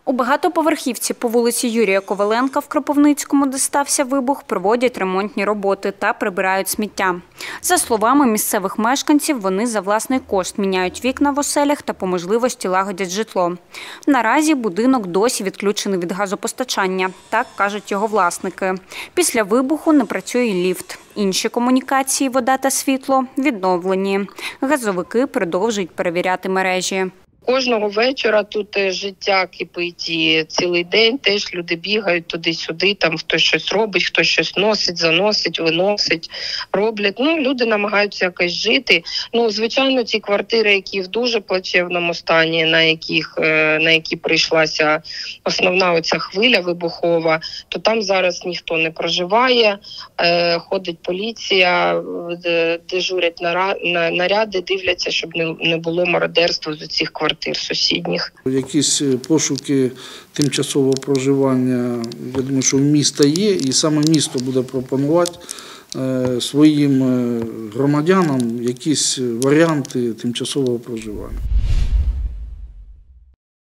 У багатоповерхівці по вулиці Юрія Коваленка в Кропивницькому, де стався вибух, проводять ремонтні роботи та прибирають сміття. За словами місцевих мешканців, вони за власний кошт міняють вікна в оселях та по можливості лагодять житло. Наразі будинок досі відключений від газопостачання, так кажуть його власники. Після вибуху не працює ліфт. Інші комунікації, вода та світло відновлені. Газовики продовжують перевіряти мережі. Кожного вечора тут життя кипить і цілий день теж люди бігають туди-сюди, там хтось щось робить, хтось щось носить, заносить, виносить, роблять. Люди намагаються якось жити. Звичайно, ці квартири, які в дуже плачевному стані, на які прийшлася основна оця хвиля вибухова, то там зараз ніхто не проживає, ходить поліція, дежурять наряди, дивляться, щоб не було мародерства з цих квартир сусідніх. Якісь пошуки тимчасового проживання, я думаю, що в міста є, і саме місто буде пропонувати своїм громадянам якісь варіанти тимчасового проживання.